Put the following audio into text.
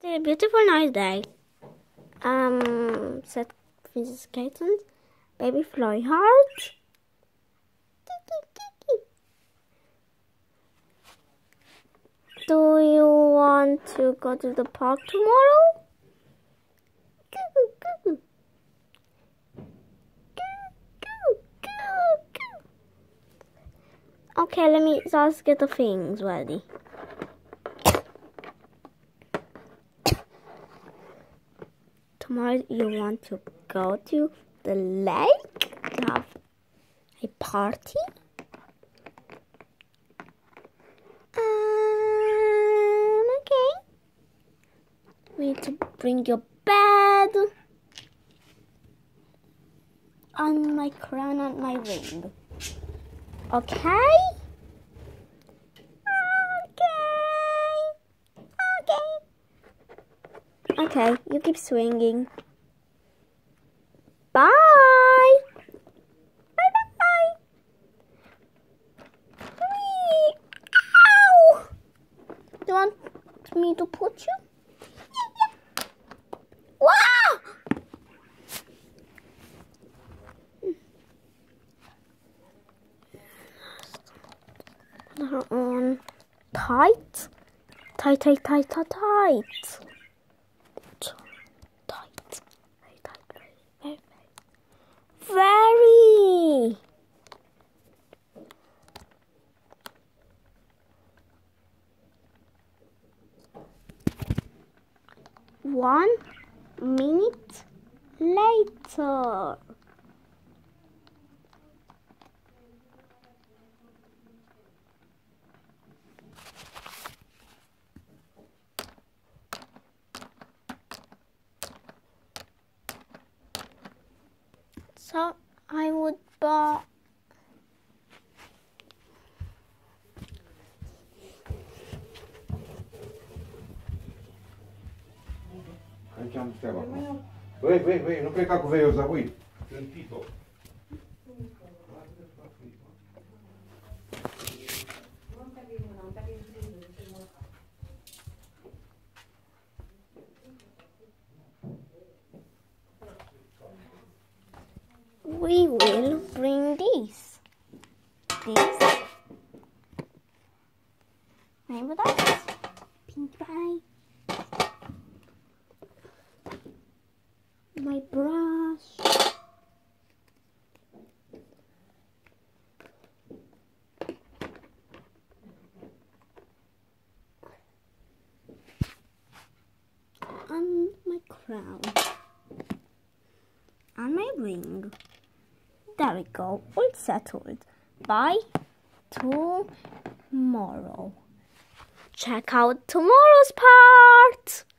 It's a beautiful nice day. Said Princess Kitten, baby fly heart. Do you want to go to the park tomorrow? Okay, let me just get the things ready. Tomorrow you want to go to the lake to have a party? Okay. We need to bring your bed and my crown and my ring. Okay? Okay, you keep swinging. Bye! Bye-bye! Ow! Do you want me to put you? Yeah. Wow! Put her on tight. Tight, tight, tight, tight, tight. Very. 1 minute later. So I would buy Aici am treaba acum. Băi, nu pleca cu veiul ăsta, băi. Tâmpit-o. we will bring this. Remember that? Pink pie. My brush. And my crown. And my ring. There we go, all settled. Bye tomorrow. Check out tomorrow's part.